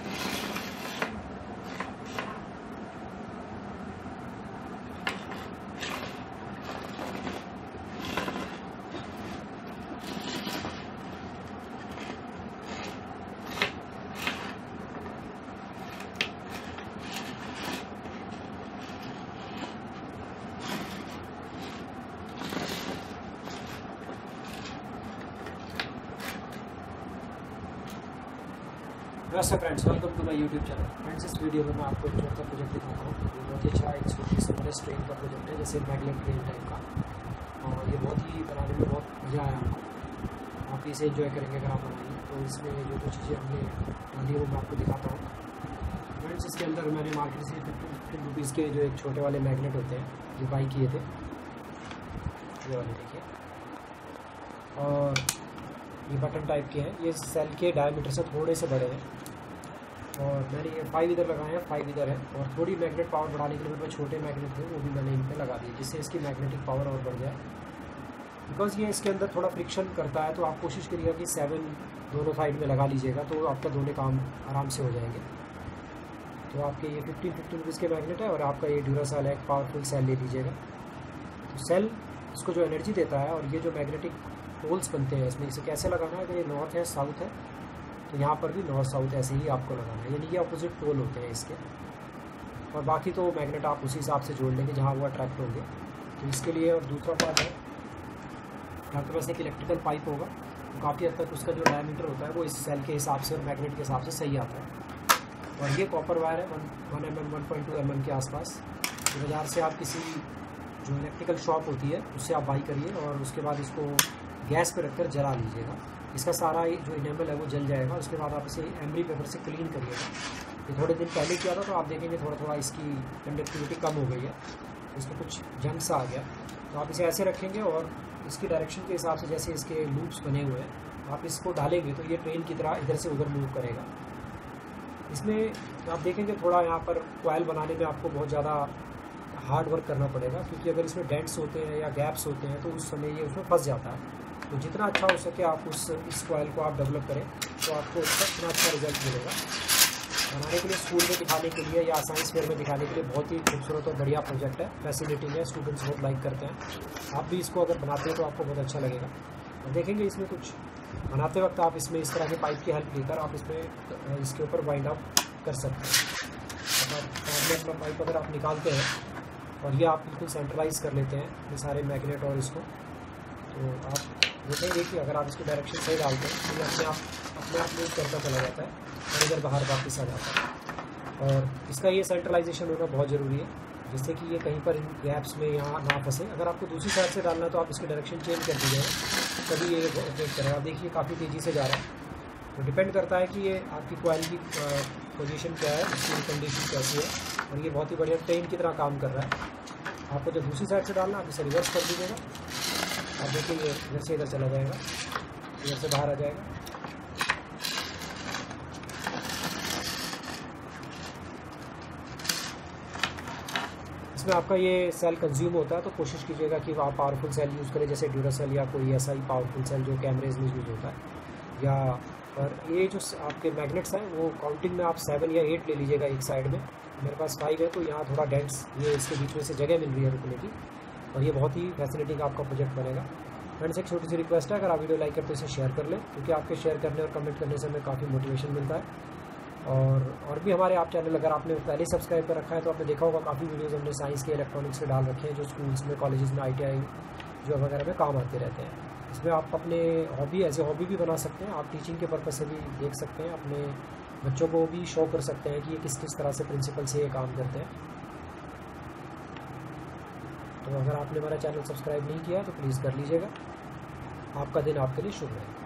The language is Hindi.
नमस्ते friends, welcome to my YouTube channel. Friends, इस वीडियो में मैं आपको एक छोटा प्रोजेक्ट दिखाता हूँ। ये बहुत ही अच्छा एक छोटी सी बड़े ट्रेन का प्रोजेक्ट है, जैसे मैगलेट ट्रेन टाइप का। और ये बहुत ही बनाने में बहुत मज़ा आया हमको। आप इसे एंजॉय करेंगे अगर आप बनाएंगे। तो इसमें जो कुछ चीज़ें हमने डाली है वो मैं आपको दिखाता हूँ। फ्रेंड्स, इसके अंदर मैंने मार्केट से 50 रुपीज़ के जो एक छोटे वाले मैगनेट होते हैं जो बाई किए थे, ये वाले देखिए। और ये बटन टाइप के हैं, ये सेल के डायमीटर से थोड़े से बड़े हैं। और मैंने ये 5 इधर लगाए हैं, 5 इधर है। और थोड़ी मैग्नेट पावर बढ़ाने के लिए मेरे छोटे मैग्नेट थे, वो भी मैंने इन पर लगा दिए, जिससे इसकी मैग्नेटिक पावर और बढ़ जाए। बिकॉज ये इसके अंदर थोड़ा फ्रिक्शन करता है, तो आप कोशिश करिएगा कि 7 दोनों साइड में लगा लीजिएगा, तो आपका दोनों काम आराम से हो जाएंगे। तो आपके ये 15 रुपीज़ के मैग्नेट है, और आपका ये ड्यूरासेल है, एक पावरफुल सेल ले लीजिएगा। तो सेल इसको जो एनर्जी देता है, और ये जो मैग्नेटिक पोल्स बनते हैं इसमें, इसे कैसे लगाना है, अगर ये नॉर्थ है साउथ है तो यहाँ पर भी नॉर्थ साउथ ऐसे ही आपको लगाना है, यानी कि अपोजिट पोल होते हैं इसके। और बाकी तो मैग्नेट आप उसी हिसाब से जोड़ लेंगे जहाँ वो अट्रैक्ट होंगे। तो इसके लिए और दूसरा पार्ट है, आपके पास एक इलेक्ट्रिकल पाइप होगा, तो काफ़ी हद तक उसका जो डायमीटर होता है वो इस सेल के हिसाब से और मैग्नेट के हिसाब से सही आता है। और ये कॉपर वायर है 1 mm 1.2 mm के आसपास। तो बाज़ार से आप किसी जो इलेक्ट्रिकल शॉप होती है उससे आप बाई करिए, और उसके बाद इसको गैस पर रखकर जला लीजिएगा। इसका सारा जो इनेमल है वो जल जाएगा। उसके बाद आप इसे एमरी पेपर से क्लीन करिएगा। ये थोड़े दिन पहले किया था, तो आप देखेंगे थोड़ा थोड़ा इसकी कंडक्टिविटी कम हो गई है, इसमें कुछ जंग सा आ गया। तो आप इसे ऐसे रखेंगे, और इसकी डायरेक्शन के हिसाब से जैसे इसके लूप्स बने हुए हैं आप इसको डालेंगे तो ये ट्रेन की तरह इधर से उधर मूव करेगा। इसमें आप देखेंगे थोड़ा यहाँ पर कॉइल बनाने में आपको बहुत ज़्यादा हार्ड वर्क करना पड़ेगा, क्योंकि अगर इसमें डेंट्स होते हैं या गैप्स होते हैं तो उस समय ये उसमें फंस जाता है। तो जितना अच्छा हो सके आप इस कॉइल को आप डेवलप करें, तो आपको उतना अच्छा रिजल्ट मिलेगा। बनाने के लिए, स्कूल में दिखाने के लिए या साइंस फेयर में दिखाने के लिए बहुत ही खूबसूरत और बढ़िया प्रोजेक्ट है, फैसिनेटिंग है, स्टूडेंट्स बहुत लाइक करते हैं। आप भी इसको अगर बनाते हैं तो आपको बहुत अच्छा लगेगा। और देखेंगे इसमें कुछ बनाते वक्त आप इसमें इस तरह के पाइप की हेल्प लेकर आप इसमें इसके ऊपर वाइंड अप कर सकते हैं। अपना पाइप अगर आप निकालते हैं और ये आप बिल्कुल सेंट्रलाइज कर लेते हैं ये सारे मैग्नेट और इसको, तो आप देखेंगे कि अगर आप इसको डायरेक्शन सही डालते हैं तो ये अपने आप मूव करता चला जाता है और इधर बाहर वापस आ जाता है। और इसका ये सेंट्रलाइजेशन होना बहुत ज़रूरी है, जिससे कि ये कहीं पर इन गैप्स में यहाँ ना फंसे। अगर आपको दूसरी साइड से डालना है तो आप इसकी डायरेक्शन चेंज कर दीजिएगा, तभी ये ऑपरेट करेगा। देखिए काफ़ी तेज़ी से जा रहा है। तो डिपेंड करता है कि ये आपकी कॉइल की पोजीशन क्या है, उसकी कंडीशन कैसी है। और ये बहुत ही बढ़िया ट्रेन की तरह काम कर रहा है। आपको जब दूसरी साइड से डालना आप इसे रिवर्स कर दीजिएगा। आप देखिए ये इधर से इधर चला जाएगा, इधर से बाहर आ जाएगा। इसमें आपका ये सेल कंज्यूम होता है, तो कोशिश कीजिएगा कि आप पावरफुल सेल यूज़ करें, जैसे ड्यूरासेल या कोई ऐसा ही पावरफुल सेल जो कैमरेज में यूज़ होता है। या और ये जो आपके मैग्नेट्स हैं वो काउंटिंग में आप 7 या 8 ले लीजिएगा एक साइड में। मेरे पास 5 है, तो यहाँ थोड़ा डेंट्स, ये इसके बीच में से जगह मिल रही है रुकने की। और ये बहुत ही फैसिनेटिंग आपका प्रोजेक्ट बनेगा। फ्रेंड्स, एक छोटी सी रिक्वेस्ट है, अगर आप वीडियो लाइक करते हैं तो इसे शेयर कर लें, क्योंकि आपके शेयर करने और कमेंट करने से हमें काफ़ी मोटिवेशन मिलता है। और भी हमारे आप चैनल अगर आपने पहले सब्सक्राइब कर रखा है तो आपने देखा होगा काफ़ी वीडियोज़ हमने साइंस के, इलेक्ट्रॉनिक्स के डाल रखे हैं, जो स्कूल्स में, कॉलेजेस में, ITI जो वगैरह में काम आते रहते हैं। इसमें आप अपने हॉबी एज ए हॉबी भी बना सकते हैं, आप टीचिंग के पर्पज़ से भी देख सकते हैं, अपने बच्चों को भी शो कर सकते हैं कि ये किस किस तरह से प्रिंसिपल से ये काम करते हैं। तो अगर आपने हमारा चैनल सब्सक्राइब नहीं किया तो प्लीज़ कर लीजिएगा। आपका दिन आपके लिए शुभ रहे।